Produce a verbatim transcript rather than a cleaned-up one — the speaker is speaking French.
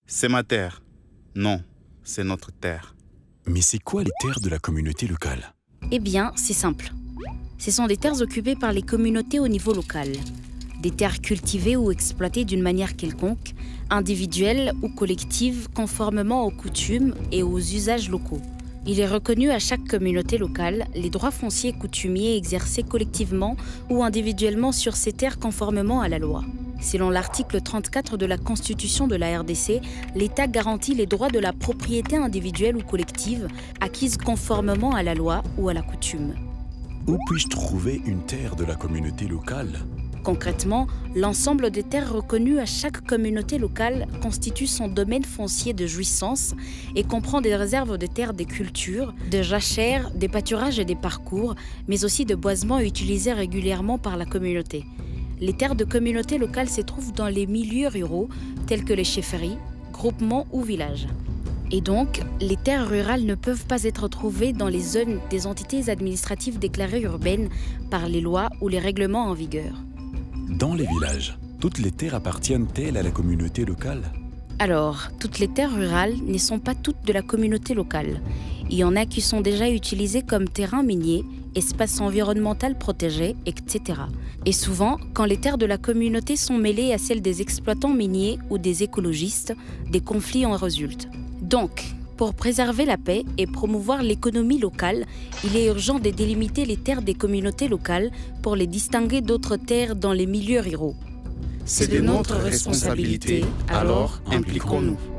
C'est ma terre. Non, c'est notre terre. Mais c'est quoi les terres de la communauté locale? Eh bien, c'est simple. Ce sont des terres occupées par les communautés au niveau local. Des terres cultivées ou exploitées d'une manière quelconque, individuelle ou collective, conformément aux coutumes et aux usages locaux. Il est reconnu à chaque communauté locale les droits fonciers coutumiers exercés collectivement ou individuellement sur ces terres conformément à la loi. Selon l'article trente-quatre de la Constitution de la R D C, l'État garantit les droits de la propriété individuelle ou collective acquise conformément à la loi ou à la coutume. Où puis-je trouver une terre de la communauté locale? Concrètement, l'ensemble des terres reconnues à chaque communauté locale constitue son domaine foncier de jouissance et comprend des réserves de terres des cultures, de jachères, des pâturages et des parcours, mais aussi de boisements utilisés régulièrement par la communauté. Les terres de communauté locale se trouvent dans les milieux ruraux, tels que les chefferies, groupements ou villages. Et donc, les terres rurales ne peuvent pas être trouvées dans les zones des entités administratives déclarées urbaines par les lois ou les règlements en vigueur. Dans les villages, toutes les terres appartiennent-elles à la communauté locale? Alors, toutes les terres rurales ne sont pas toutes de la communauté locale. Il y en a qui sont déjà utilisées comme terrain minier, espace environnemental protégé, et cetera. Et souvent, quand les terres de la communauté sont mêlées à celles des exploitants miniers ou des écologistes, des conflits en résultent. Donc, pour préserver la paix et promouvoir l'économie locale, il est urgent de délimiter les terres des communautés locales pour les distinguer d'autres terres dans les milieux ruraux. C'est de notre responsabilité, alors impliquons-nous.